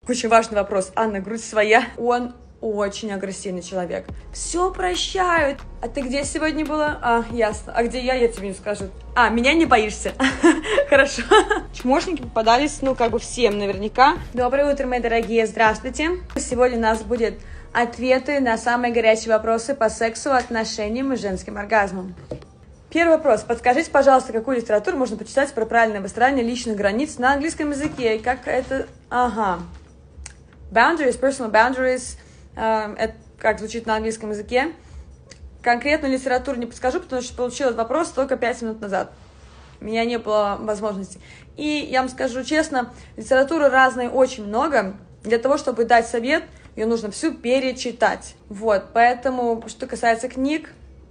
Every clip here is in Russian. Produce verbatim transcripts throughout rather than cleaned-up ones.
Очень важный вопрос. Анна, грудь своя. Он очень агрессивный человек. Все прощают. А ты где сегодня была? А, ясно. А где я, я тебе не скажу. А, меня не боишься? Хорошо. Чмошники попадались, ну, как бы всем наверняка. Доброе утро, мои дорогие. Здравствуйте. Сегодня у нас будет ответы на самые горячие вопросы по сексу, отношениям и женским оргазмам. Первый вопрос. Подскажите, пожалуйста, какую литературу можно почитать про правильное выстраивание личных границ на английском языке? Как это... Ага. Boundaries, personal boundaries. Uh, это как звучит на английском языке. Конкретную литературу не подскажу, потому что получила этот вопрос только пять минут назад. У меня не было возможности. И я вам скажу честно, литературы разной очень много. Для того, чтобы дать совет, ее нужно всю перечитать. Вот, поэтому, что касается книг,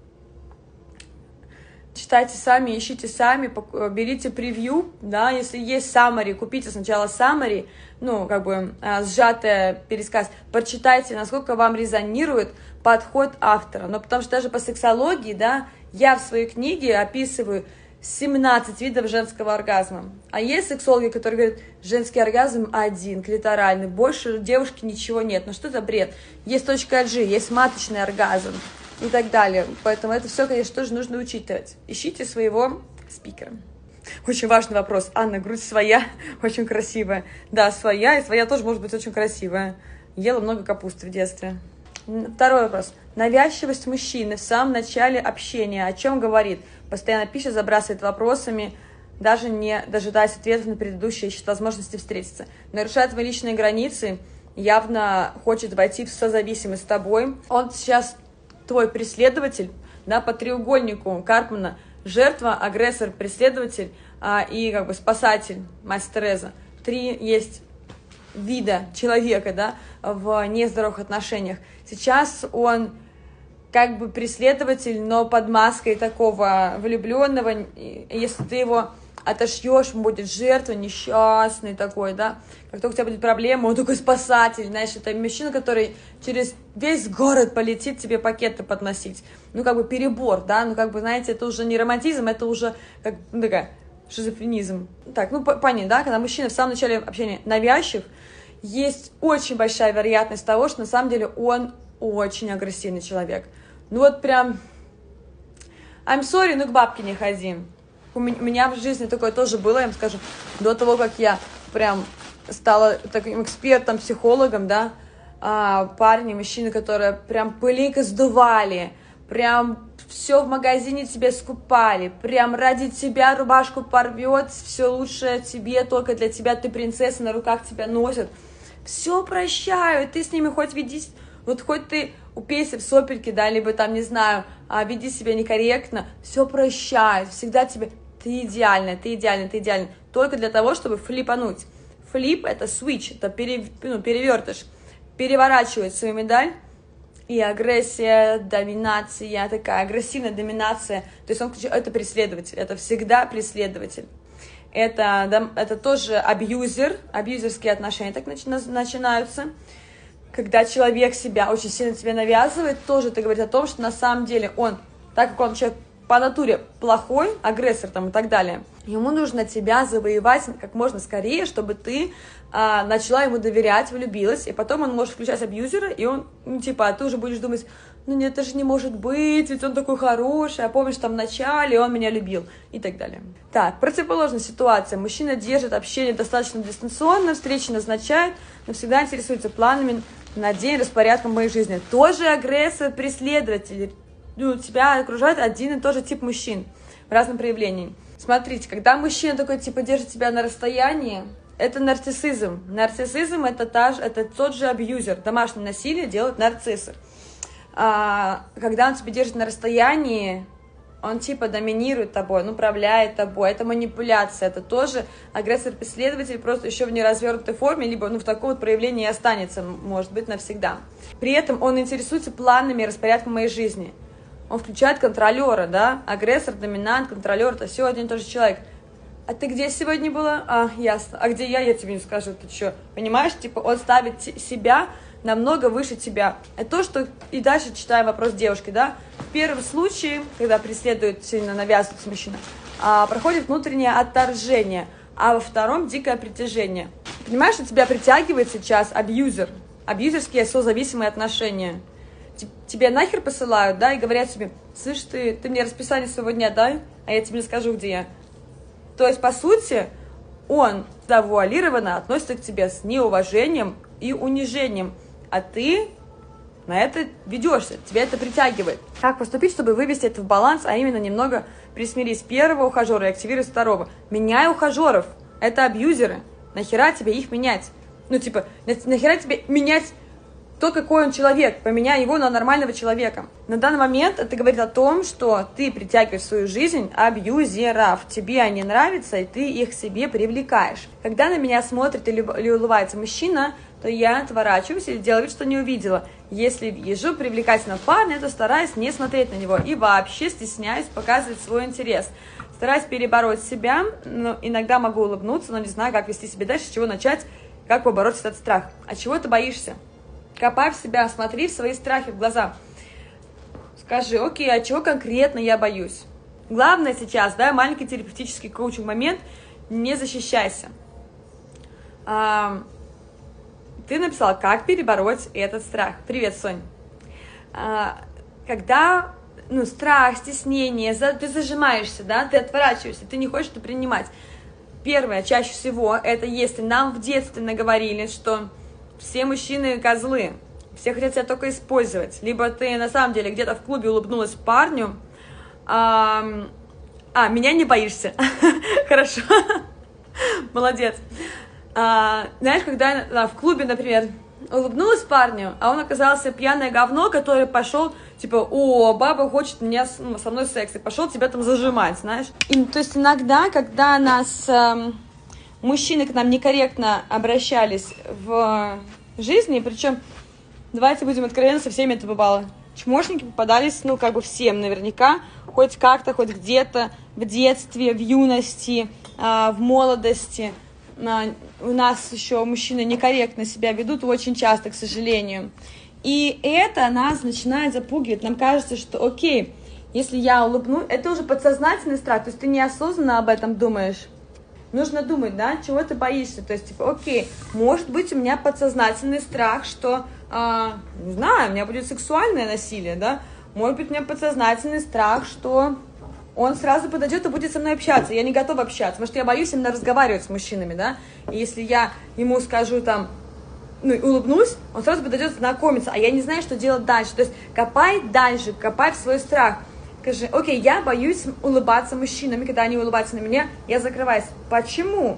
читайте сами, ищите сами, берите превью, да, если есть summary, купите сначала summary, ну, как бы сжатый пересказ, прочитайте, насколько вам резонирует подход автора, но потому что даже по сексологии, да, я в своей книге описываю семнадцать видов женского оргазма, а есть сексологи, которые говорят, женский оргазм один, клиторальный, больше у девушки ничего нет, ну что за бред, есть точка G, есть маточный оргазм, и так далее. Поэтому это все, конечно, тоже нужно учитывать. Ищите своего спикера. Очень важный вопрос. Анна, грудь своя, очень красивая. Да, своя, и своя тоже может быть очень красивая. Ела много капусты в детстве. Второй вопрос. Навязчивость мужчины в самом начале общения. О чем говорит? Постоянно пишет, забрасывает вопросами, даже не дожидаясь ответов на предыдущие, ищет возможности встретиться. Нарушает твои личные границы, явно хочет войти в созависимость с тобой. Он сейчас... твой преследователь, да, по треугольнику Карпмана, жертва, агрессор, преследователь а, и как бы спасатель, мать Тереза. Три есть вида человека, да, в нездоровых отношениях. Сейчас он как бы преследователь, но под маской такого влюбленного, если ты его отошьешь, он будет жертва, несчастный такой, да, как только у тебя будет проблема, он такой спасатель, знаешь, это мужчина, который через весь город полетит тебе пакеты подносить, ну, как бы перебор, да, ну, как бы, знаете, это уже не романтизм, это уже, как, ну, такая, шизофренизм. Так, ну, понятно, да, когда мужчина в самом начале общения навязчив, есть очень большая вероятность того, что на самом деле он очень агрессивный человек, ну, вот прям, I'm sorry, ну, к бабке не ходи. У меня в жизни такое тоже было, я вам скажу, до того, как я прям стала таким экспертом, психологом, да, а, парни, мужчины, которые прям пылинка сдували, прям все в магазине тебе скупали, прям ради тебя рубашку порвет, все лучшее тебе, только для тебя, ты принцесса, на руках тебя носят, все прощают, ты с ними хоть ведись, вот хоть ты упейся в сопельки, да, либо там, не знаю, веди себя некорректно, все прощают, всегда тебе... Ты идеальная, ты идеальная, ты идеальная. Только для того, чтобы флипануть. Флип – это switch, это пере, ну, перевертыш. Переворачивает свою медаль. И агрессия, доминация, такая агрессивная доминация. То есть он, это преследователь, это всегда преследователь. Это, да, это тоже абьюзер, абьюзерские отношения так начинаются. Когда человек себя очень сильно тебе навязывает, тоже это говорит о том, что на самом деле он, так как он человек, по натуре плохой, агрессор там и так далее, ему нужно тебя завоевать как можно скорее, чтобы ты а, начала ему доверять, влюбилась, и потом он может включать абьюзера, и он, ну, типа, а ты уже будешь думать, ну, нет, это же не может быть, ведь он такой хороший, а помнишь, там в начале он меня любил, и так далее. Так, противоположная ситуация. Мужчина держит общение достаточно дистанционно, встречи назначает, но всегда интересуется планами на день, распорядком моей жизни. Тоже агрессор, преследователь. Ну, тебя окружает один и тот же тип мужчин в разном проявлении. Смотрите, когда мужчина такой, типа, держит тебя на расстоянии, это нарциссизм. Нарциссизм – это, та же, это тот же абьюзер. Домашнее насилие делает нарцисс. А, когда он тебя держит на расстоянии, он, типа, доминирует тобой, он управляет тобой. Это манипуляция, это тоже агрессор-преследователь, просто еще в неразвернутой форме, либо, ну, в таком вот проявлении и останется, может быть, навсегда. При этом он интересуется планами и распорядком моей жизни. Он включает контролера, да, агрессор, доминант, контролер, это все один и тот же человек. А ты где сегодня была? А, ясно. А где я, я тебе не скажу, ты что? Понимаешь, типа он ставит себя намного выше тебя. Это то, что... И дальше читаем вопрос девушки, да. В первом случае, когда преследует, сильно навязывается мужчина, а, проходит внутреннее отторжение, а во втором дикое притяжение. Понимаешь, что тебя притягивает сейчас абьюзер, абьюзерские созависимые отношения. Тебе нахер посылают, да, и говорят тебе: слышь, ты, ты мне расписание своего дня дай, а я тебе не скажу, где я. То есть, по сути, он завуалированно относится к тебе с неуважением и унижением, а ты на это ведешься, тебя это притягивает. Как поступить, чтобы вывести это в баланс, а именно немного присмирить первого ухажера и активировать второго? Меняй ухажеров, это абьюзеры, нахера тебе их менять? Ну, типа, нахера тебе менять то, какой он человек, поменяй его на нормального человека. На данный момент это говорит о том, что ты притягиваешь в свою жизнь абьюзеров, тебе они нравятся, и ты их к себе привлекаешь. Когда на меня смотрит или, или улыбается мужчина, то я отворачиваюсь или делаю вид, что не увидела. Если вижу привлекательного парня, то стараюсь не смотреть на него и вообще стесняюсь показывать свой интерес. Стараюсь перебороть себя, но иногда могу улыбнуться, но не знаю, как вести себя дальше, с чего начать, как побороть этот страх. А чего ты боишься? Копай в себя, смотри в свои страхи в глаза. Скажи: окей, а чего конкретно я боюсь? Главное сейчас, да, маленький терапевтический коучинг момент, не защищайся. А, ты написала, как перебороть этот страх. Привет, Сонь. А, когда, ну, страх, стеснение, за, ты зажимаешься, да, ты отворачиваешься, ты не хочешь это принимать. Первое, чаще всего, это если нам в детстве наговорили, что все мужчины козлы, все хотят тебя только использовать. Либо ты на самом деле где-то в клубе улыбнулась парню, а, а меня не боишься. Хорошо, молодец. А, знаешь, когда да, в клубе, например, улыбнулась парню, а он оказался пьяное говно, который пошел, типа: о, баба хочет меня, ну, со мной секс, и пошел тебя там зажимать, знаешь. И, то есть иногда, когда нас... Эм, мужчины к нам некорректно обращались в жизни, причем, давайте будем откровенны, со всеми это бывало. Чмошники попадались, ну, как бы всем наверняка, хоть как-то, хоть где-то, в детстве, в юности, в молодости. У нас еще мужчины некорректно себя ведут очень часто, к сожалению. И это нас начинает запугивать. Нам кажется, что окей, если я улыбнусь, это уже подсознательный страх, то есть ты неосознанно об этом думаешь. Нужно думать, да, чего ты боишься, то есть, типа, окей, может быть, у меня подсознательный страх, что, э, не знаю, у меня будет сексуальное насилие, да, может быть, у меня подсознательный страх, что он сразу подойдет и будет со мной общаться, я не готова общаться, потому что я боюсь именно разговаривать с мужчинами, да, и если я ему скажу, там, ну, улыбнусь, он сразу подойдет знакомиться, а я не знаю, что делать дальше, то есть, копай дальше, копай в свой страх. Скажи: окей, я боюсь улыбаться мужчинами, когда они улыбаются на меня, я закрываюсь. Почему?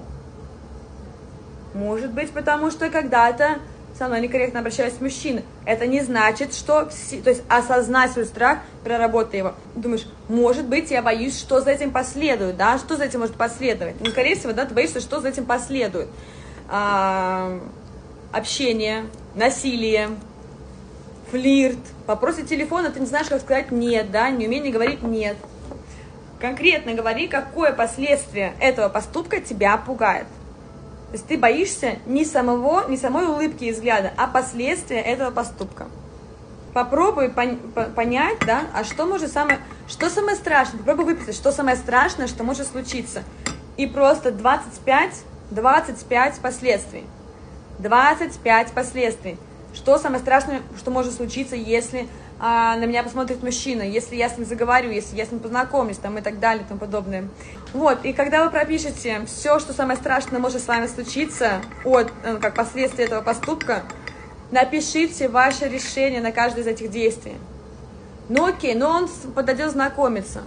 Может быть, потому что когда-то со мной некорректно обращались мужчины. Это не значит, что... Все... То есть осознай свой страх, проработай его. Думаешь: может быть, я боюсь, что за этим последует, да? Что за этим может последовать? Ну, скорее всего, да, ты боишься, что за этим последует. А... Общение, насилие, флирт, вопросы телефона, ты не знаешь, как сказать нет, да, неумение говорить нет. Конкретно говори, какое последствие этого поступка тебя пугает. То есть ты боишься не самого, не самой улыбки и взгляда, а последствия этого поступка. Попробуй пон- понять, да, а что может самое, что самое страшное, попробуй выписать, что самое страшное, что может случиться. И просто двадцать пять, двадцать пять последствий. двадцать пять последствий. Что самое страшное, что может случиться, если а, на меня посмотрит мужчина, если я с ним заговорю, если я с ним познакомлюсь, там, и так далее, и тому подобное. Вот, и когда вы пропишете все, что самое страшное может с вами случиться, от, как последствия этого поступка, напишите ваше решение на каждое из этих действий. Ну окей, но он подойдет знакомиться.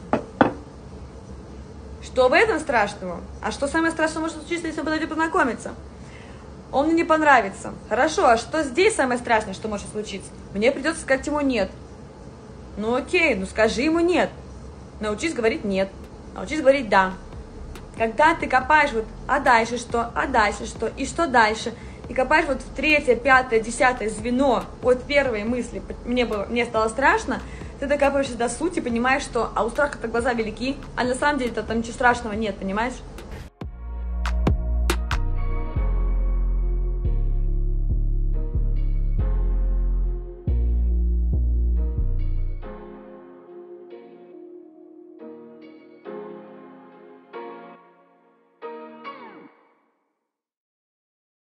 Что в этом страшного? А что самое страшное может случиться, если он подойдет познакомиться? Он мне не понравится. Хорошо, а что здесь самое страшное, что может случиться? Мне придется сказать ему нет. Ну окей, ну скажи ему нет. Научись говорить нет. Научись говорить да. Когда ты копаешь вот, а дальше что, а дальше что, и что дальше, и копаешь вот в третье, пятое, десятое звено от первой мысли, мне, было, мне стало страшно, ты докапываешься до сути, понимаешь, что, а у страха-то глаза велики, а на самом деле-то там ничего страшного нет, понимаешь?